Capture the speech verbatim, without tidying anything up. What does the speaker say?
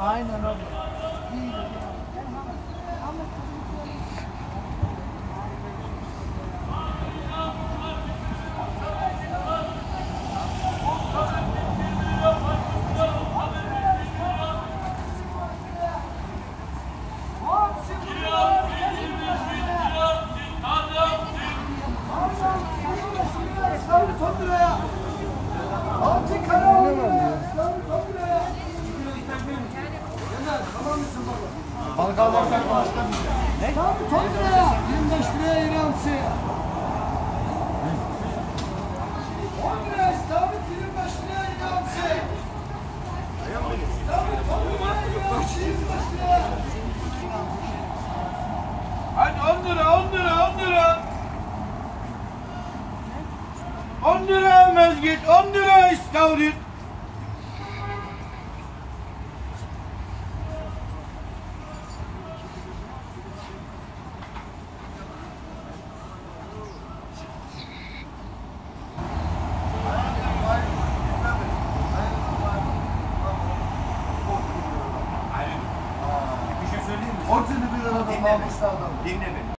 Aynen öyle. Balık alırsan başlamayacak. Ne? Tabii ton liraya. yirmi beş liraya İransı. on liraya istavrit yirmi beş liraya İransı. İstavrit on liraya İransı yirmi beş liraya. Hadi on lira, on lira, on lira. on lira mezgit, on lira istavrit. O türlü bir arada kalmıştı adam. Dinle beni.